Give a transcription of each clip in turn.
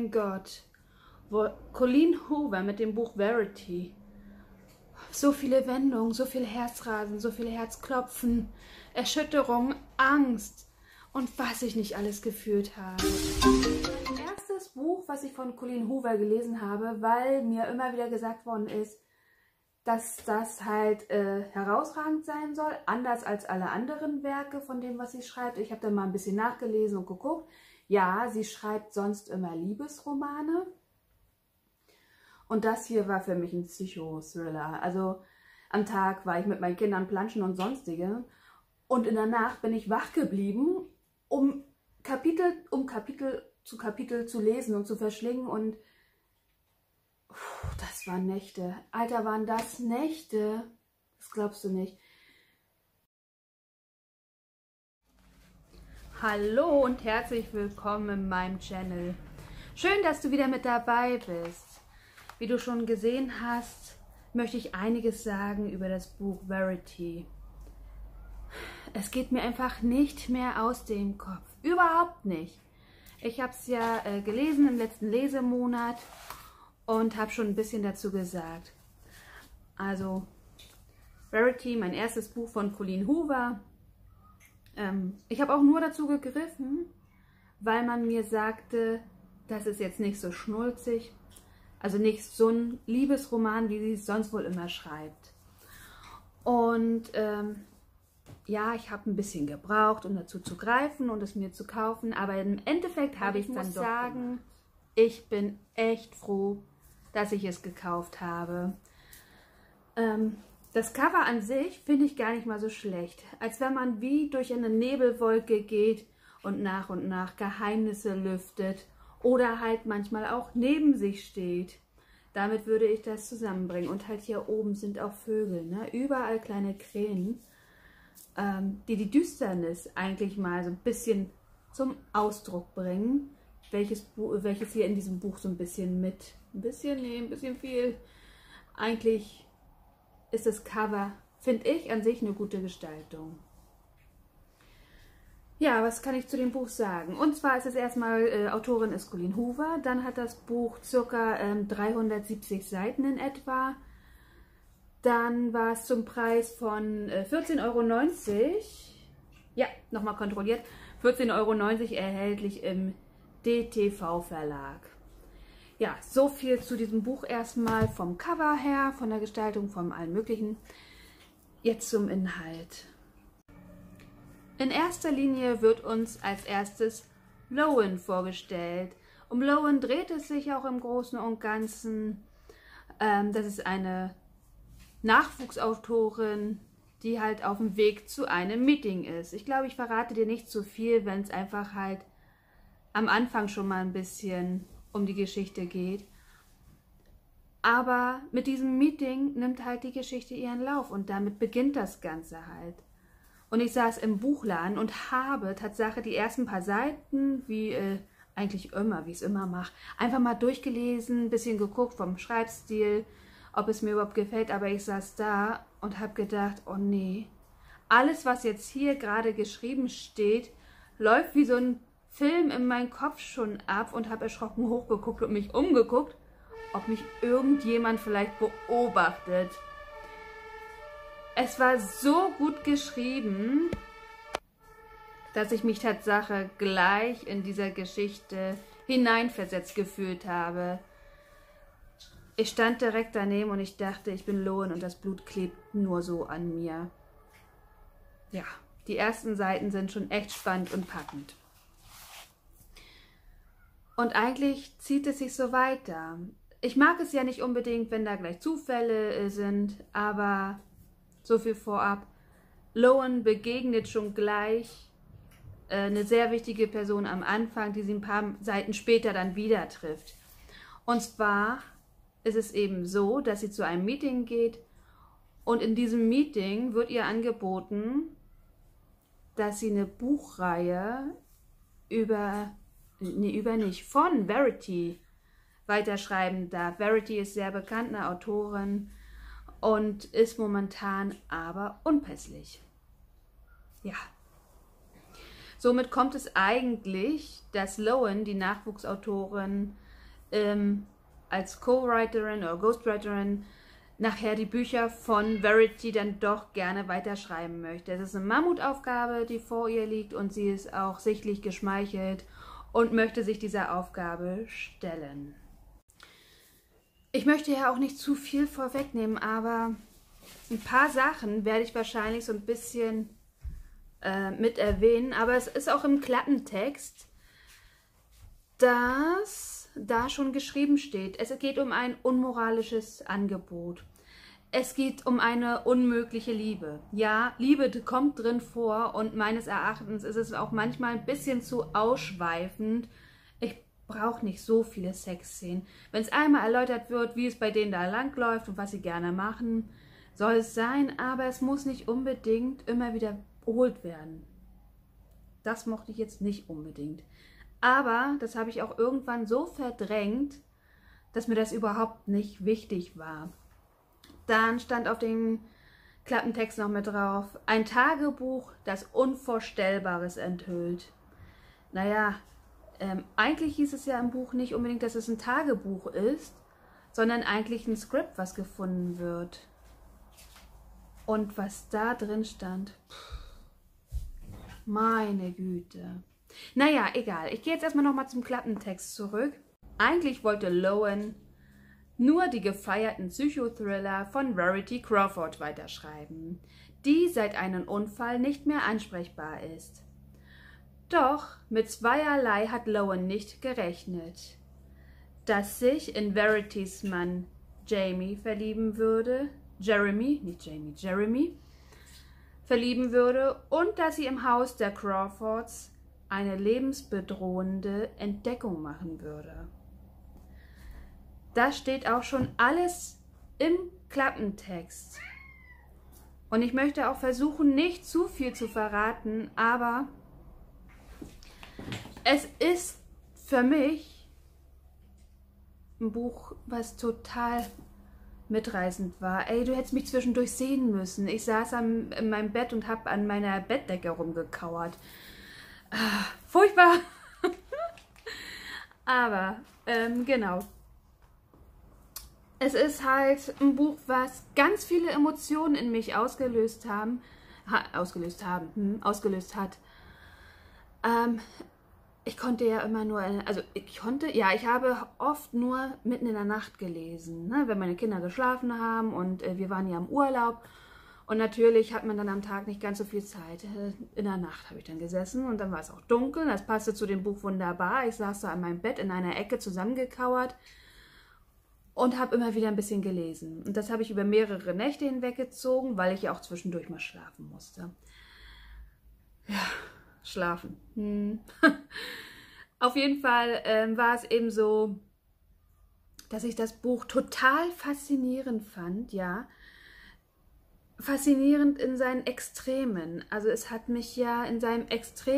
mein Gott. Colleen Hoover mit dem Buch Verity. So viele Wendungen, so viel Herzrasen, so viel Herzklopfen, Erschütterung, Angst und was ich nicht alles gefühlt habe. Mein erstes Buch, was ich von Colleen Hoover gelesen habe, weil mir immer wieder gesagt worden ist, dass das halt herausragend sein soll, anders als alle anderen Werke von dem, was sie schreibt. Ich habe dann mal ein bisschen nachgelesen und geguckt. Ja, sie schreibt sonst immer Liebesromane. Und das hier war für mich ein Psychothriller. Also am Tag war ich mit meinen Kindern planschen und sonstige. Und in der Nacht bin ich wach geblieben, um Kapitel zu lesen und zu verschlingen. Und das waren Nächte. Alter, waren das Nächte. Das glaubst du nicht. Hallo und herzlich willkommen in meinem Channel. Schön, dass du wieder mit dabei bist. Wie du schon gesehen hast, möchte ich einiges sagen über das Buch Verity. Es geht mir einfach nicht mehr aus dem Kopf. Überhaupt nicht. Ich habe es ja gelesen im letzten Lesemonat und habe schon ein bisschen dazu gesagt. Also Verity, mein erstes Buch von Colleen Hoover. Ich habe auch nur dazu gegriffen, weil man mir sagte, das ist jetzt nicht so schnulzig, also nicht so ein Liebesroman, wie sie es sonst wohl immer schreibt. Und ja, ich habe ein bisschen gebraucht, um dazu zu greifen und es mir zu kaufen, aber im Endeffekt habe ich dann doch sagen, ich bin echt froh, dass ich es gekauft habe. Das Cover an sich finde ich gar nicht mal so schlecht, als wenn man wie durch eine Nebelwolke geht und nach Geheimnisse lüftet oder halt manchmal auch neben sich steht. Damit würde ich das zusammenbringen. Und halt hier oben sind auch Vögel, ne? Überall kleine Krähen, die die Düsternis eigentlich mal so ein bisschen zum Ausdruck bringen, welches hier in diesem Buch so ein bisschen ein bisschen viel, eigentlich ist das Cover, finde ich, an sich eine gute Gestaltung. Ja, was kann ich zu dem Buch sagen? Und zwar ist es erstmal, Autorin ist Colleen Hoover, dann hat das Buch ca. 370 Seiten in etwa. Dann war es zum Preis von 14,90 €, ja, nochmal kontrolliert, 14,90 € erhältlich im DTV Verlag. Ja, so viel zu diesem Buch erstmal vom Cover her, von der Gestaltung, von allem Möglichen. Jetzt zum Inhalt. In erster Linie wird uns als erstes Lowen vorgestellt. Um Lowen dreht es sich auch im Großen und Ganzen. Das ist eine Nachwuchsautorin, die halt auf dem Weg zu einem Meeting ist. Ich glaube, ich verrate dir nicht zu viel, wenn es einfach halt am Anfang schon mal ein bisschen um die Geschichte geht. Aber mit diesem Meeting nimmt halt die Geschichte ihren Lauf und damit beginnt das Ganze halt. Und ich saß im Buchladen und habe Tatsache die ersten paar Seiten, wie eigentlich immer, wie ich es immer mache, einfach mal durchgelesen, ein bisschen geguckt vom Schreibstil, ob es mir überhaupt gefällt. Aber ich saß da und habe gedacht, oh nee, alles, was jetzt hier gerade geschrieben steht, läuft wie so ein Film in meinem Kopf schon ab und habe erschrocken hochgeguckt und mich umgeguckt, ob mich irgendjemand vielleicht beobachtet. Es war so gut geschrieben, dass ich mich Tatsache gleich in dieser Geschichte hineinversetzt gefühlt habe. Ich stand direkt daneben und ich dachte, ich bin Lowen und das Blut klebt nur so an mir. Ja, die ersten Seiten sind schon echt spannend und packend. Und eigentlich zieht es sich so weiter. Ich mag es ja nicht unbedingt, wenn da gleich Zufälle sind, aber so viel vorab. Lowen begegnet schon gleich eine sehr wichtige Person am Anfang, die sie ein paar Seiten später dann wieder trifft. Und zwar ist es eben so, dass sie zu einem Meeting geht und in diesem Meeting wird ihr angeboten, dass sie eine Buchreihe von Verity weiterschreiben darf. Verity ist sehr bekannt, eine Autorin, und ist momentan aber unpässlich. Ja. Somit kommt es eigentlich, dass Lowen, die Nachwuchsautorin, als Co-Writerin oder Ghostwriterin nachher die Bücher von Verity dann doch gerne weiterschreiben möchte. Es ist eine Mammutaufgabe, die vor ihr liegt, und sie ist auch sichtlich geschmeichelt und möchte sich dieser Aufgabe stellen. Ich möchte ja auch nicht zu viel vorwegnehmen, aber ein paar Sachen werde ich wahrscheinlich so ein bisschen mit erwähnen, aber es ist auch im Klappentext, dass da schon geschrieben steht. Es geht um ein unmoralisches Angebot. Es geht um eine unmögliche Liebe. Ja, Liebe kommt drin vor, und meines Erachtens ist es auch manchmal ein bisschen zu ausschweifend. Ich brauche nicht so viele Sexszenen. Wenn es einmal erläutert wird, wie es bei denen da langläuft und was sie gerne machen, soll es sein, aber es muss nicht unbedingt immer wiederholt werden. Das mochte ich jetzt nicht unbedingt. Aber das habe ich auch irgendwann so verdrängt, dass mir das überhaupt nicht wichtig war. Dann stand auf dem Klappentext noch mit drauf: ein Tagebuch, das Unvorstellbares enthüllt. Naja, eigentlich hieß es ja im Buch nicht unbedingt, dass es ein Tagebuch ist, sondern eigentlich ein Skript, was gefunden wird. Und was da drin stand, meine Güte. Naja, egal. Ich gehe jetzt erstmal nochmal zum Klappentext zurück. Eigentlich wollte Lowen nur die gefeierten Psychothriller von Verity Crawford weiterschreiben, die seit einem Unfall nicht mehr ansprechbar ist. Doch mit zweierlei hat Lowen nicht gerechnet: dass sich in Veritys Mann Jamie verlieben würde, Jeremy verlieben würde, und dass sie im Haus der Crawfords eine lebensbedrohende Entdeckung machen würde. Das steht auch schon alles im Klappentext. Und ich möchte auch versuchen, nicht zu viel zu verraten, aber es ist für mich ein Buch, was total mitreißend war. Ey, du hättest mich zwischendurch sehen müssen. Ich saß in meinem Bett und habe an meiner Bettdecke rumgekauert. Furchtbar. Aber, genau. Es ist halt ein Buch, was ganz viele Emotionen in mich ausgelöst hat. Ich konnte ja immer nur, ich habe oft nur mitten in der Nacht gelesen, ne, wenn meine Kinder geschlafen haben, und wir waren ja im Urlaub. Und natürlich hat man dann am Tag nicht ganz so viel Zeit. In der Nacht habe ich dann gesessen, und dann war es auch dunkel. Das passte zu dem Buch wunderbar. Ich saß da an meinem Bett in einer Ecke zusammengekauert und habe immer wieder ein bisschen gelesen. Und das habe ich über mehrere Nächte hinweggezogen, weil ich ja auch zwischendurch mal schlafen musste. Ja, schlafen. Auf jeden Fall war es eben so, dass ich das Buch total faszinierend fand, ja. Faszinierend in seinen Extremen. Also es hat mich ja in den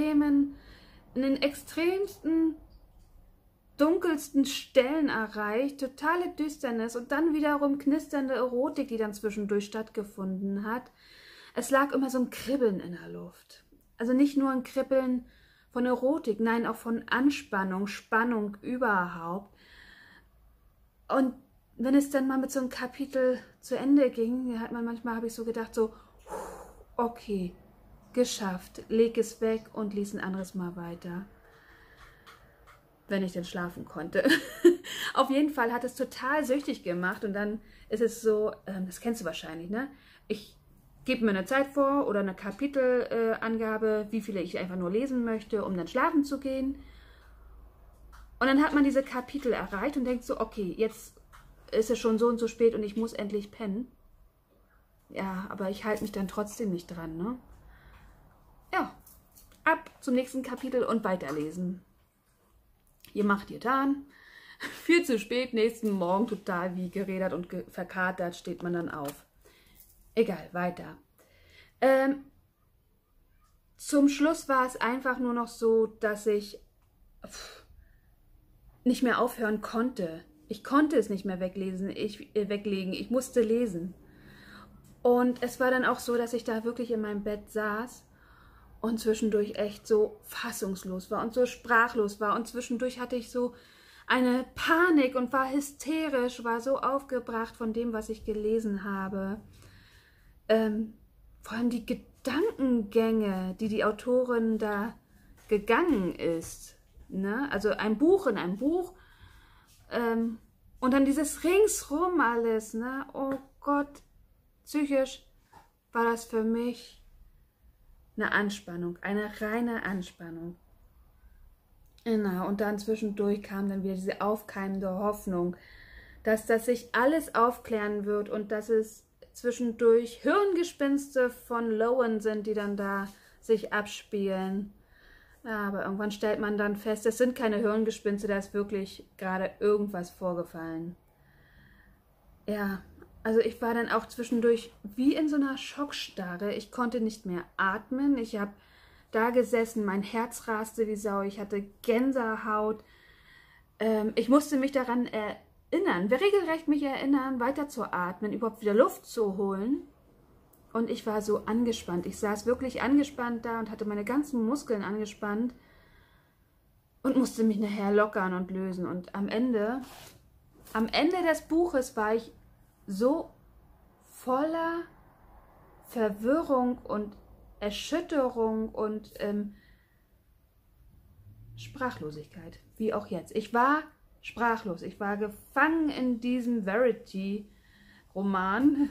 extremsten, dunkelsten Stellen erreicht. Totale Düsternis und dann wiederum knisternde Erotik, die dann zwischendurch stattgefunden hat. Es lag immer so ein Kribbeln in der Luft. Also nicht nur ein Kribbeln von Erotik, nein, auch von Anspannung, Spannung überhaupt. Und wenn es dann mal mit so einem Kapitel zu Ende ging, habe ich so gedacht, so, okay, geschafft, leg es weg und lies ein anderes Mal weiter. Wenn ich denn schlafen konnte. Auf jeden Fall hat es total süchtig gemacht, und dann ist es so, das kennst du wahrscheinlich, ne? Ich gebe mir eine Zeit vor oder eine Kapitelangabe, wie viele ich einfach nur lesen möchte, um dann schlafen zu gehen. Und dann hat man diese Kapitel erreicht und denkt so, okay, jetzt ist es schon so und so spät und ich muss endlich pennen. Ja, aber ich halte mich dann trotzdem nicht dran, ne? Ja, ab zum nächsten Kapitel und weiterlesen. Gemacht, getan. Viel zu spät, nächsten Morgen total wie gerädert und verkatert steht man dann auf. Egal, weiter. Zum Schluss war es einfach nur noch so, dass ich nicht mehr aufhören konnte. Ich konnte es nicht mehr weglegen, ich musste lesen. Und es war dann auch so, dass ich da wirklich in meinem Bett saß und zwischendurch echt so fassungslos war und so sprachlos war. Und zwischendurch hatte ich so eine Panik und war hysterisch, war so aufgebracht von dem, was ich gelesen habe. Vor allem die Gedankengänge, die die Autorin da gegangen ist. Ne? Also ein Buch in einem Buch. Und dann dieses ringsrum alles. Ne? Oh Gott, psychisch war das für mich eine Anspannung, eine reine Anspannung. Genau, und dann zwischendurch kam dann wieder diese aufkeimende Hoffnung, dass das sich alles aufklären wird und dass es zwischendurch Hirngespinste von Lowen sind, die dann da sich abspielen. Ja, aber irgendwann stellt man dann fest, es sind keine Hirngespinste, da ist wirklich gerade irgendwas vorgefallen. Ja, also ich war dann auch zwischendurch wie in so einer Schockstarre. Ich konnte nicht mehr atmen, ich habe da gesessen, mein Herz raste wie Sau, ich hatte Gänsehaut. Ich musste mich daran erinnern, regelrecht mich erinnern, weiter zu atmen, überhaupt wieder Luft zu holen. Und ich war so angespannt. Ich saß wirklich angespannt da und hatte meine ganzen Muskeln angespannt und musste mich nachher lockern und lösen. Und am Ende des Buches war ich so voller Verwirrung und Erschütterung und Sprachlosigkeit, wie auch jetzt. Ich war sprachlos, ich war gefangen in diesem Verity-Roman,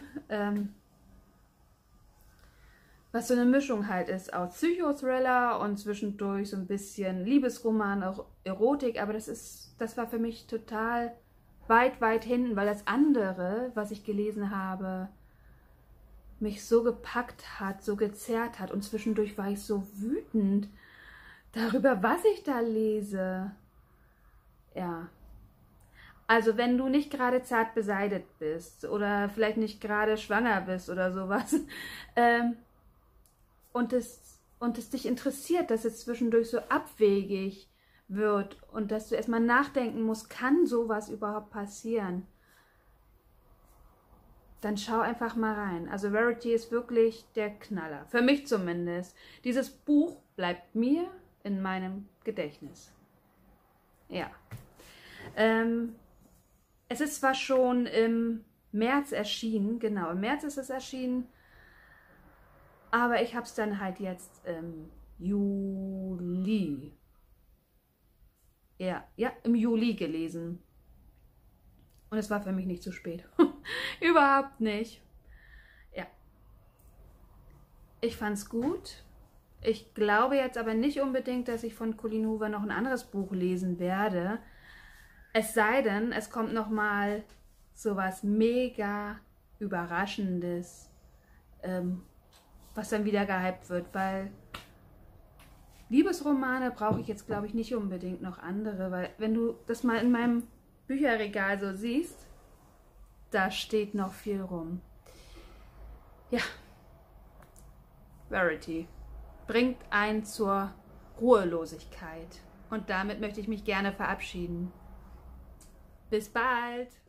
was so eine Mischung halt ist aus Psychothriller und zwischendurch so ein bisschen Liebesroman, auch Erotik, aber das war für mich total weit hinten, weil das andere, was ich gelesen habe, mich so gepackt hat, so gezerrt hat und zwischendurch war ich so wütend darüber, was ich da lese. Ja, also wenn du nicht gerade zart beseitet bist oder vielleicht nicht gerade schwanger bist oder sowas und es dich interessiert, dass es zwischendurch so abwegig wird und dass du erstmal nachdenken musst, kann sowas überhaupt passieren? Dann schau einfach mal rein. Also Verity ist wirklich der Knaller. Für mich zumindest. Dieses Buch bleibt mir in meinem Gedächtnis. Ja. Es ist zwar schon im März erschienen, genau, im März ist es erschienen, aber ich habe es dann halt jetzt im Juli. Ja, im Juli gelesen. Und es war für mich nicht zu spät. Überhaupt nicht. Ja. Ich fand's gut. Ich glaube jetzt aber nicht unbedingt, dass ich von Colleen Hoover noch ein anderes Buch lesen werde. Es sei denn, es kommt nochmal sowas mega Überraschendes, was dann wieder gehypt wird, weil Liebesromane brauche ich jetzt, glaube ich, nicht unbedingt noch andere, weil wenn du das mal in meinem Bücherregal so siehst, da steht noch viel rum. Ja, Verity bringt einen zur Ruhelosigkeit. Und damit möchte ich mich gerne verabschieden. Bis bald!